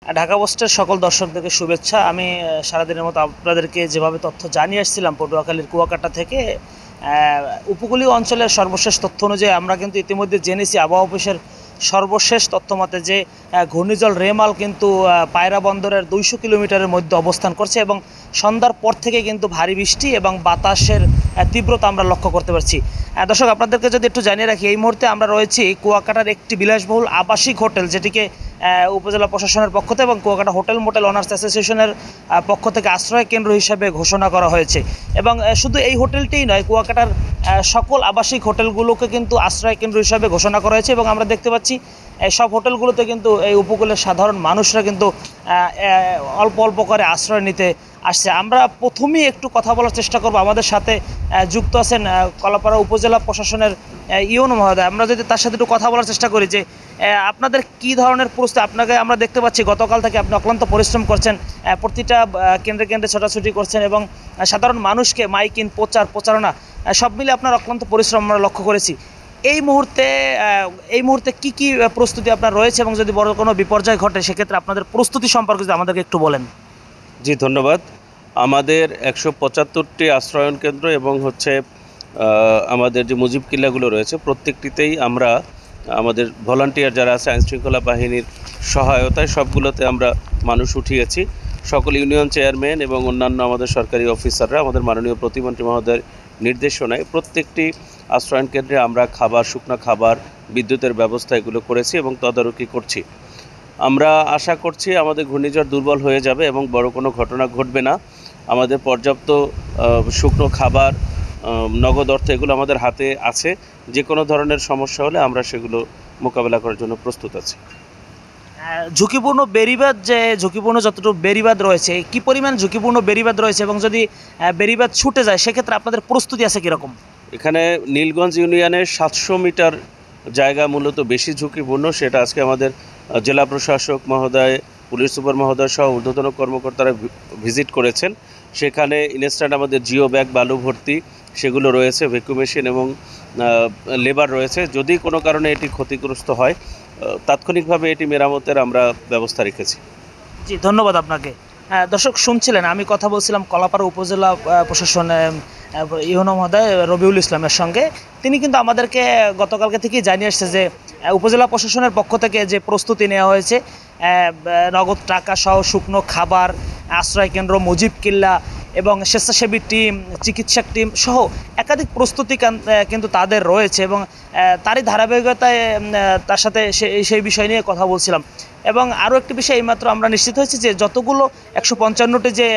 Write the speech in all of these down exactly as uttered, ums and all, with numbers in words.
ঢাকা পোস্টের সকল দর্শকদেরকে শুভেচ্ছা। আমি সারাদিনের মতো আপনাদেরকে যেভাবে তথ্য জানিয়ে আসছিলাম পটুয়াখালীর কুয়াকাটা থেকে, উপকূলীয় অঞ্চলের সর্বশেষ তথ্য অনুযায়ী আমরা কিন্তু ইতিমধ্যে জেনেছি আবহাওয়া অফিসের সর্বশেষ তথ্য মতে যে ঘূর্ণিঝড় রেমাল কিন্তু পায়রা বন্দরের দুইশো কিলোমিটারের মধ্যে অবস্থান করছে এবং সন্ধ্যার পর থেকে কিন্তু ভারী বৃষ্টি এবং বাতাসের তীব্রতা আমরা লক্ষ্য করতে পারছি। দর্শক, আপনাদেরকে যদি একটু জানিয়ে রাখি, এই মুহূর্তে আমরা রয়েছি কুয়াকাটার একটি বিলাসবহুল আবাসিক হোটেল, যেটিকে উপজেলা প্রশাসনের পক্ষ থেকে এবং কুয়াকাটা হোটেল মোটেল অনার্স অ্যাসোসিয়েশনের পক্ষ থেকে আশ্রয় কেন্দ্র হিসেবে ঘোষণা করা হয়েছে। এবং শুধু এই হোটেলটিই নয়, কুয়াকাটার সকল আবাসিক হোটেলগুলোকে কিন্তু আশ্রয় কেন্দ্র হিসেবে ঘোষণা করা হয়েছে এবং আমরা দেখতে পাচ্ছি সব হোটেলগুলোতে কিন্তু এই উপকূলের সাধারণ মানুষরা কিন্তু অল্প অল্প করে আশ্রয় নিতে আসছে। আমরা প্রথমেই একটু কথা বলার চেষ্টা করব, আমাদের সাথে যুক্ত আছেন কলাপাড়া উপজেলা প্রশাসনের ইউনো মহোদয়। আমরা যদি তার সাথে একটু কথা বলার চেষ্টা করি যে আপনাদের কি ধরনের প্রস্তুতি, আপনাকে আমরা দেখতে পাচ্ছি গতকাল থেকে আপনি অক্লান্ত পরিশ্রম করছেন, প্রতিটা কেন্দ্রে কেন্দ্রে ছোটাছুটি করছেন এবং সাধারণ মানুষকে মাইকিং প্রচার প্রচারণা সব মিলে আপনার অক্লান্ত পরিশ্রম আমরা লক্ষ্য করেছি। এই মুহূর্তে এই মুহূর্তে কি কি প্রস্তুতি আপনার রয়েছে এবং যদি বড় কোনো বিপর্যয় ঘটে সেক্ষেত্রে আপনাদের প্রস্তুতি সম্পর্কে যদি আমাদেরকে একটু বলেন। জি, ধন্যবাদ। আমাদের একশো পঁচাত্তরটি আশ্রয়ন কেন্দ্র এবং হচ্ছে আমাদের যে মুজিব কিল্লাগুলো রয়েছে প্রত্যেকটিতেই আমরা আমাদের ভলান্টিয়ার যারা আছে আইনশৃঙ্খলা বাহিনীর সহায়তায় সবগুলোতে আমরা মানুষ উঠিয়েছি। সকল ইউনিয়ন চেয়ারম্যান এবং অন্যান্য আমাদের সরকারি অফিসাররা আমাদের মাননীয় প্রতিমন্ত্রী মহোদয়ের নির্দেশনায় প্রত্যেকটি আশ্রয়ন কেন্দ্রে আমরা খাবার, শুকনো খাবার, বিদ্যুতের ব্যবস্থা এগুলো করেছি এবং তদারকি করছি। আমরা আশা করছি আমাদের ঘূর্ণিঝড় দুর্বল হয়ে যাবে এবং বড় কোনো ঘটনা ঘটবে না। আমাদের পর্যাপ্ত শুকনো খাবার, নগদ অর্থ এগুলো আমাদের হাতে আছে। যে কোনো ধরনের সমস্যা হলে আমরা সেগুলো মোকাবেলা করার জন্য প্রস্তুত আছি। ঝুঁকিপূর্ণ বেড়িবাঁধ, যে ঝুঁকিপূর্ণ যতটুকু বেড়িবাঁধ রয়েছে, কি পরিমাণ ঝুঁকিপূর্ণ বেড়িবাঁধ রয়েছে এবং যদি বেড়িবাঁধ ছুটে যায় সেক্ষেত্রে আপনাদের প্রস্তুতি আছে কীরকম? এখানে নীলগঞ্জ ইউনিয়নের সাতশো মিটার জায়গা মূলত বেশি ঝুঁকিপূর্ণ। সেটা আজকে আমাদের জেলা প্রশাসক মহোদয়, পুলিশ সুপার মহোদয় সহ ঊর্ধ্বতন কর্মকর্তারা ভিজিট করেছেন। সেখানে ইনস্ট্যান্ট আমাদের জিও ব্যাগ, বালু ভর্তি সেগুলো রয়েছে, ভ্যাকুম মেশিন এবং লেবার রয়েছে। যদি কোনো কারণে এটি ক্ষতিগ্রস্ত হয় তাৎক্ষণিকভাবে এটি মেরামতের আমরা ব্যবস্থা রেখেছি। জি, ধন্যবাদ আপনাকে। দর্শক, শুনছিলেন আমি কথা বলছিলাম কলাপাড়া উপজেলা প্রশাসন ইউনো মহোদয় রবিউল ইসলামের সঙ্গে। তিনি কিন্তু আমাদেরকে গতকালকে থেকেই জানিয়ে আসছে যে উপজেলা প্রশাসনের পক্ষ থেকে যে প্রস্তুতি নেওয়া হয়েছে, নগদ টাকা সহ শুকনো খাবার, আশ্রয় কেন্দ্র, মুজিব কিল্লা এবং স্বেচ্ছাসেবী টিম, চিকিৎসক টিম সহ একাধিক প্রস্তুতি কিন্তু তাদের রয়েছে এবং তারই ধারাবাহিকতায় তার সাথে সেই বিষয় নিয়ে কথা বলছিলাম। এবং আরও একটি বিষয় এইমাত্র আমরা নিশ্চিত হয়েছি যে যতগুলো একশো পঞ্চান্নটি যে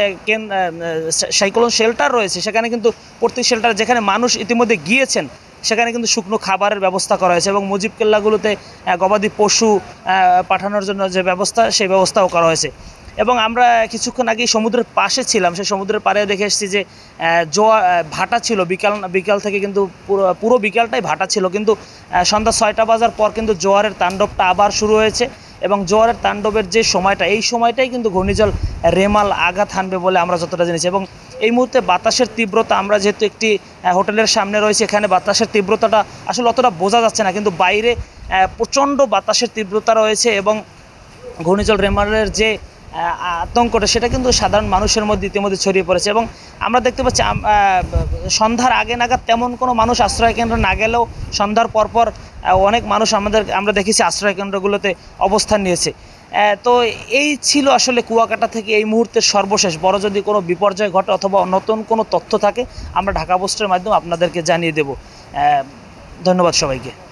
সাইক্লোন শেল্টার রয়েছে সেখানে কিন্তু প্রতি শেল্টার যেখানে মানুষ ইতিমধ্যে গিয়েছেন সেখানে কিন্তু শুকনো খাবারের ব্যবস্থা করা হয়েছে এবং মুজিব কেল্লাগুলোতে গবাদি পশু পাঠানোর জন্য যে ব্যবস্থা সেই ব্যবস্থাও করা হয়েছে। এবং আমরা কিছুক্ষণ আগেই সমুদ্রের পাশে ছিলাম, সেই সমুদ্রের পাড়ে দেখে এসেছি যে জোয়ার ভাটা ছিল, বিকাল বিকাল থেকে কিন্তু পুরো পুরো বিকালটাই ভাটা ছিল, কিন্তু সন্ধ্যা ছয়টা বাজার পর কিন্তু জোয়ারের তাণ্ডবটা আবার শুরু হয়েছে এবং জোয়ারের তাণ্ডবের যে সময়টা, এই সময়টাই কিন্তু ঘূর্ণিঝড় রেমাল আঘাত হানবে বলে আমরা যতটা জেনেছি। এবং এই মুহূর্তে বাতাসের তীব্রতা, আমরা যেহেতু একটি হোটেলের সামনে রয়েছে, এখানে বাতাসের তীব্রতাটা আসলে অতটা বোঝা যাচ্ছে না, কিন্তু বাইরে প্রচণ্ড বাতাসের তীব্রতা রয়েছে এবং ঘূর্ণিঝড় রেমালের যে আতঙ্কটা সেটা কিন্তু সাধারণ মানুষের মধ্যে ইতিমধ্যে ছড়িয়ে পড়েছে। এবং আমরা দেখতে পাচ্ছি সন্ধ্যার আগে নাগাদ তেমন কোনো মানুষ আশ্রয় কেন্দ্র না গেলেও সন্ধ্যার পরপর অনেক মানুষ আমাদের আমরা দেখেছি আশ্রয় কেন্দ্রগুলোতে অবস্থান নিয়েছে। তো এই ছিল আসলে কুয়াকাটা থেকে এই মুহূর্তের সর্বশেষ। বড় যদি কোনো বিপর্যয় ঘটে অথবা নতুন কোনো তথ্য থাকে আমরা ঢাকা পোস্টের মাধ্যমে আপনাদেরকে জানিয়ে দেব। ধন্যবাদ সবাইকে।